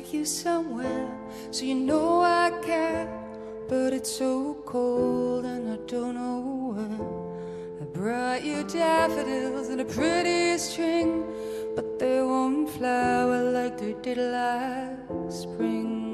take you somewhere so you know I care. But it's so cold and I don't know where. I brought you daffodils and a pretty string, but they won't flower like they did last spring.